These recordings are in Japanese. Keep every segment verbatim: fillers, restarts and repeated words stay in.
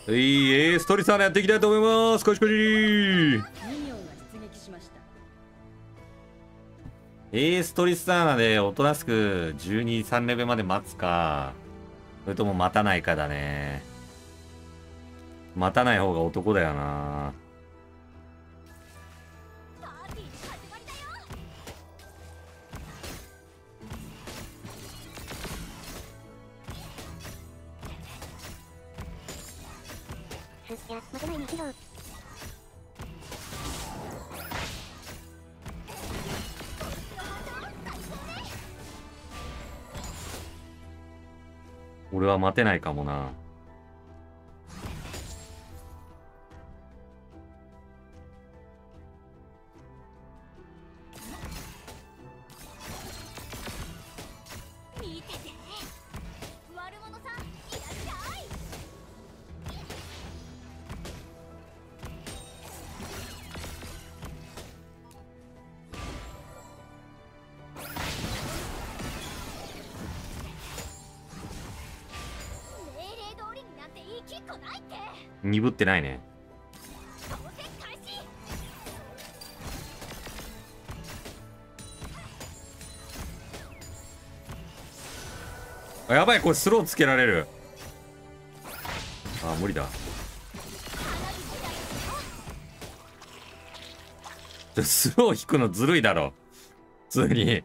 いいエーストリサーナやっていきたいと思います。こしこしエーストリサーナでおとなしくじゅうに、さんレベルまで待つか、それとも待たないかだね。待たない方が男だよな。 いや、待てないにしろ。 俺は待てないかもな。鈍ってないね。あ、やばい、これスローつけられる。あ、無理だ。スロー引くのずるいだろ普通に。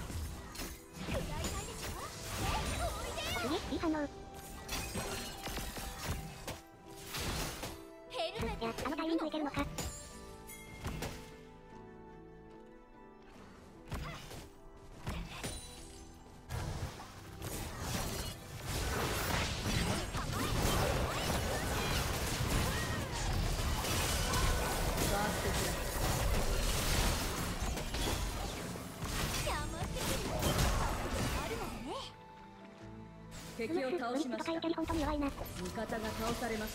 敵を倒しました。味方が倒されました。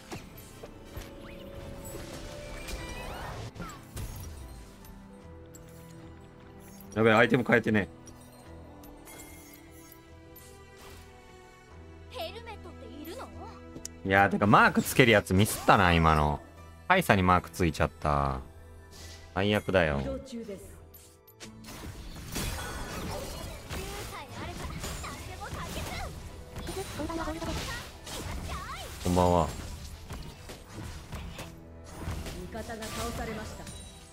やべえ、アイテム変えてね。 ヘルメットっているの？ いやー、てかマークつけるやつミスったな、今の。カイサにマークついちゃった。最悪だよ。 移動中です。 こんばんは。 味方が倒されました。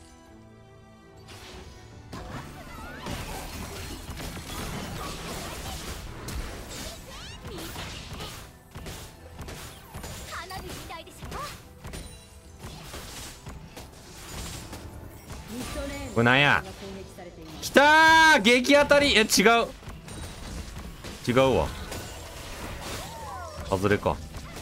これなんや。きたー、激当たり。え、違う違うわ。外れか。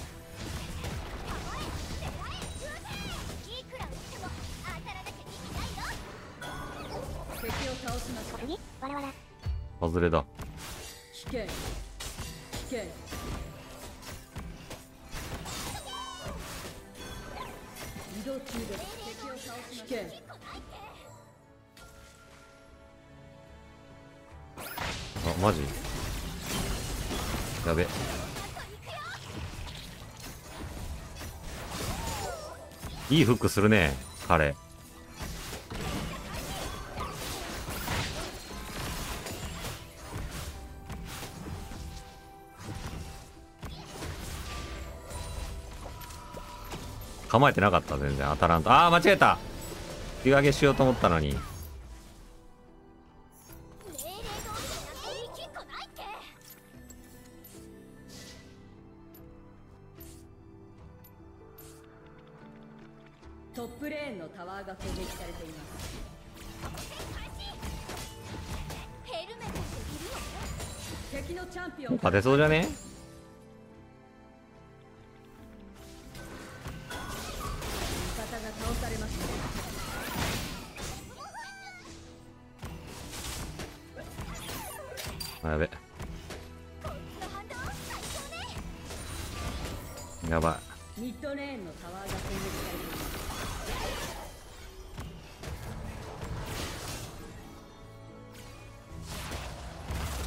外れだ。 危険危険。移動中です。敵を倒し危険。 あ、マジやべ。いいフックするね彼。構えてなかった。全然当たらんと。ああ、間違えた。湯上げしようと思ったのに。 トップレーンのタワーが攻撃されています。敵のチャンピオン勝てそうじゃね。 倒されました。 あ、やべ。やばい。ミッドレーンのタワーが攻撃されています。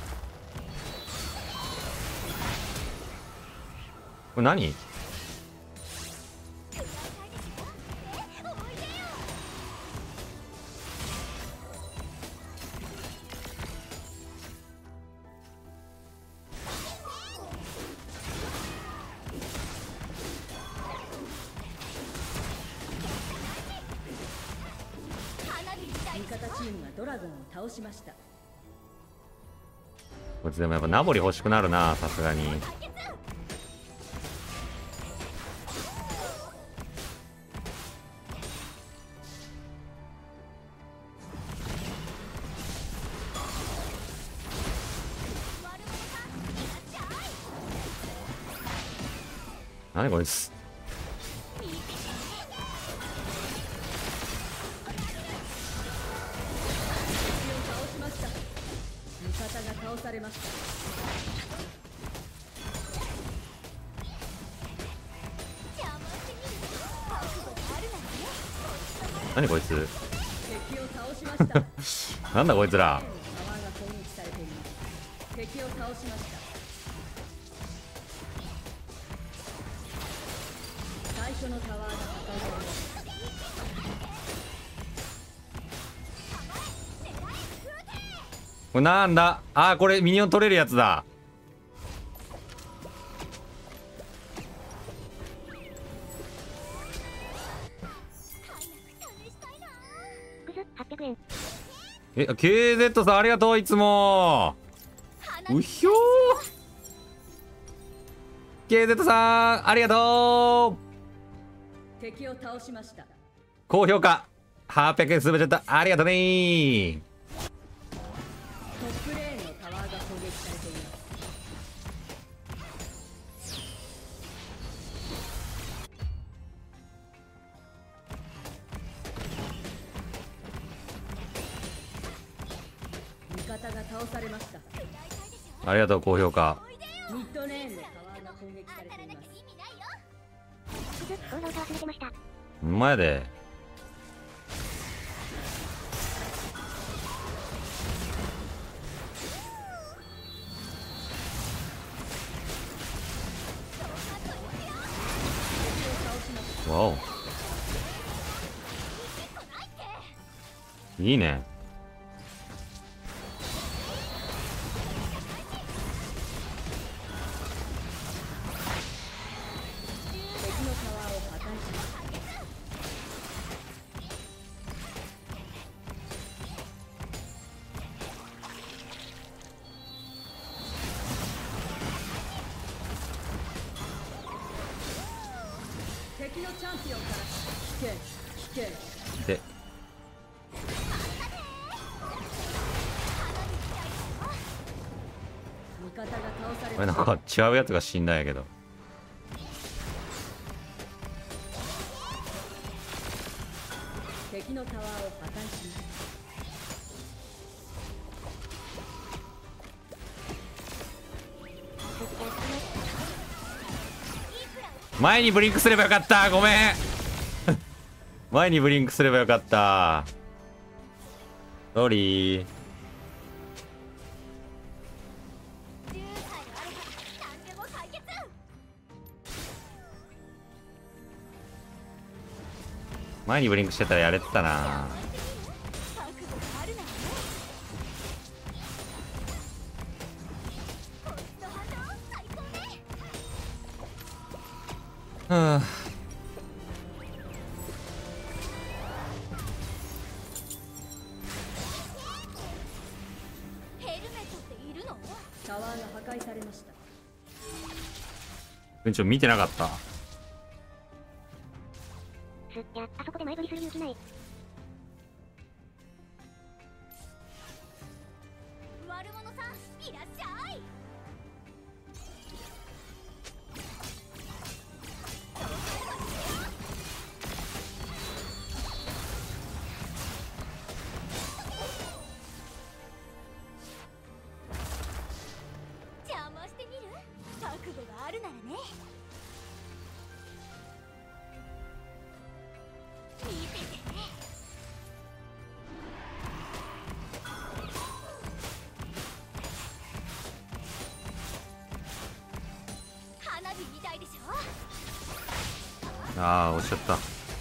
これ何？ 方チームがドラゴンを倒しました。 こいつでもやっぱナボリ欲しくなるな、さすがに。何こいつ。 倒されました。 何こいつ。 敵を倒しました。 なんだこいつら。 タワーが攻撃されています。敵を倒しました。最初のタワーが破壊されました。 これなんだ。あー、これミニオン取れるやつだ。え、ケーゼット さんありがとう、いつも。うひょー ケーゼット さんありがとう。 敵を倒しました。 高評価はっぴゃくえんすべちゃった。ありがとうねー。 トップレーンのタワーが攻撃されています。味方が倒されました。 ありがとう、高評価。 ミッドレーンのタワーが攻撃されています。 ほんまやで。わお、いいね。 敵のタワーを破壊しました。敵のチャンピオンから危険危険で、 味方が倒されこれなんました。 か違うやつが死んだんやけど。 敵のタワーを破壊しました。 前にブリンクすればよかった。ごめん。前にブリンクすればよかった。ソーリー。前にブリンクしてたらやれてたな。はあ、 タワーが破壊されました。 うんちょ見てなかった。 すっや、あそこで前振りする勇気ない。悪者さん、いらっしゃい。邪魔してみる？覚悟があるならね。見ててね。花火みたいでしょ。 ああ、押しちゃった。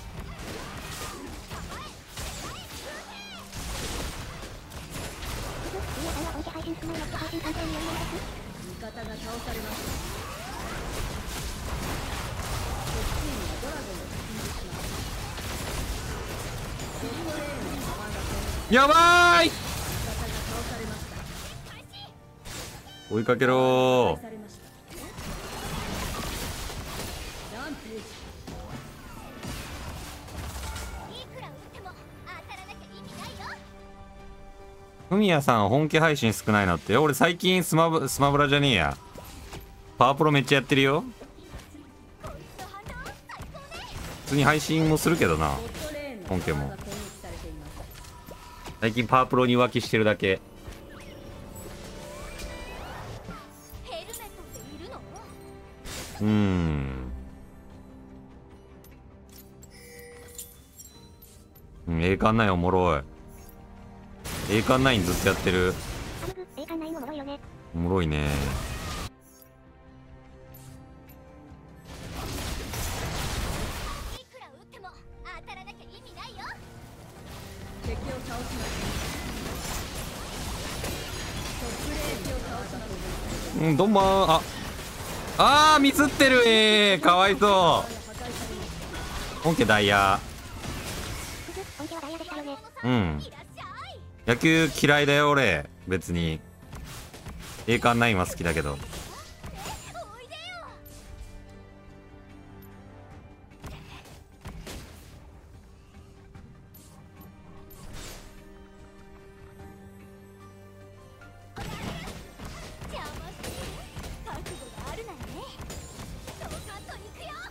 味方が倒されました。敵チームがドラゴンを突き抜します。トップレーンのタワーが攻撃されています。 やばーい。 味方が倒されました。 追いかけろされましたランページ。 いくら打っても当たらなきゃ意味ないよ。 ふみやさん本気配信少ないのって、俺最近スマブスマブラじゃねえや、パワープロめっちゃやってるよ。 こいつの反応最高ね。 普通に配信もするけどな。 ボットレーンの本家もタワーが攻撃されています。 最近パワープロに浮気してるだけ。 ヘルメットっているの？ うーんうん栄冠ナインおもろい。栄冠ナインずっとやってる。 栄冠ナインおもろいよね。 おもろいね。 いくら打っても当たらなきゃ意味ないよ。 敵を倒しました。トップレーンを倒しました。 うんどんまん。ああーミスってる。えー、かわいそう。 破壊されました。 本家ダイヤ。 本気はダイヤでしたよね。 うんいらっしゃい。 野球嫌いだよ俺別に。栄冠ナインは好きだけど。 おいでよ。邪魔してる。覚悟があるならね。ドカッといくよ。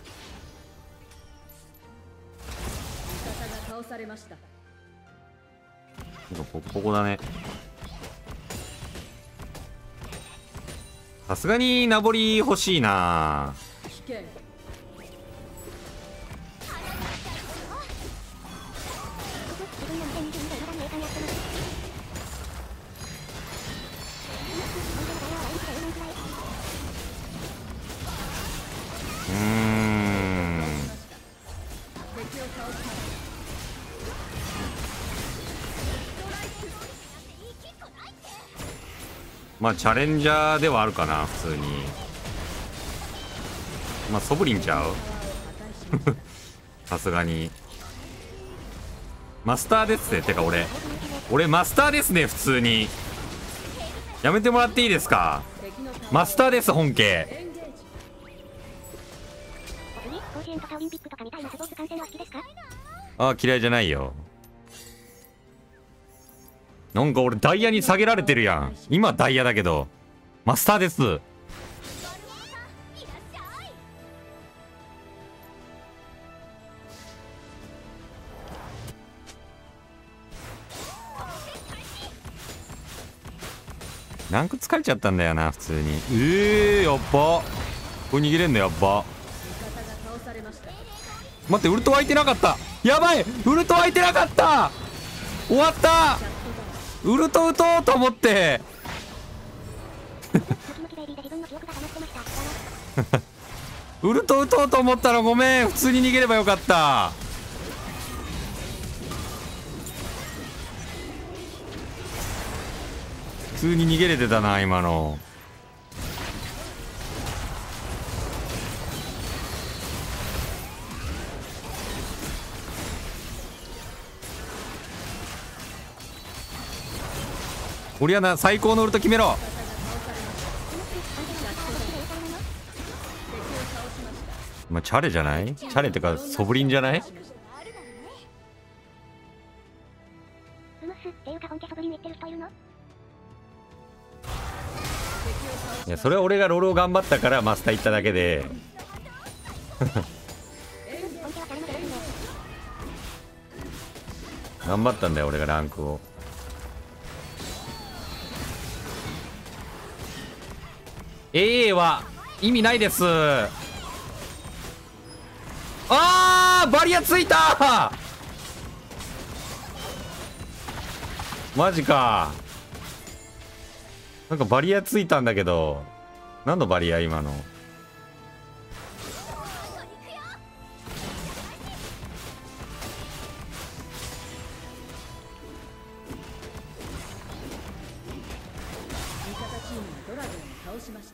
味方が倒されました。 なんかポコポコだね。さすがに名残欲しいな。 危険。 うーん敵を倒しました。 まあチャレンジャーではあるかな普通に。まあソブリンちゃう。 タワーを破壊しました。 さすがにマスターですね。てか俺俺マスターですね普通に。やめてもらっていいですか。 敵のタワーマスターです本家。 エンゲージ。 甲子園とかオリンピックとかみたいなスポーツ観戦は好きですか？ ああ嫌いじゃないよ。なんか俺ダイヤに下げられてるやん。今ダイヤだけどマスターです。 いらっしゃい。 ランク疲れちゃったんだよな普通に。ええー、やっば。これ逃げれんのやっば。 味方が倒されました。 待ってウルト湧いてなかった。やばいウルト湧いてなかった。終わった。ウルト打とうと思ってウルト打とうと思ったらごめん。普通に逃げればよかった。普通に逃げれてたな今の。オリアナ最高のウルト決めろ。まあチャレじゃない。チャレってかソブリンじゃない。 うむすっていうか本気そぶりに行ってる人いるの？ いやそれは俺がロールを頑張ったからマスター行っただけで頑張ったんだよ俺がランクを。エーエー は意味ないです。あーバリアついた。マジか。なんかバリアついたんだけど何のバリア今の。 味方チームがドラゴンを倒しました。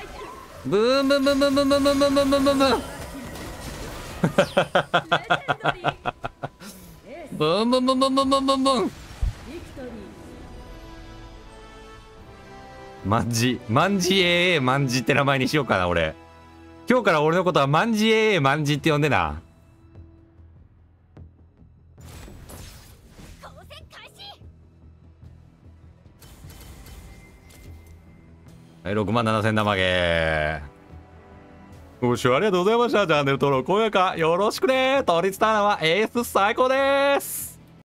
ブーンブンブンブンブンブンブンブンブンブンブンブンレジェンドリーエースブンブンブンブンブンブンブンブン。 ビクトリー。 マンジマンジ エーエー マンジって名前にしようかな俺。今日から俺のことはマンジ エーエー マンジって呼んでな。 交戦開始。 はい、ろくまんななせん玉ゲー。ご視聴ありがとうございました。チャンネル登録、高評価よろしくね。都立ターナはエース最高です。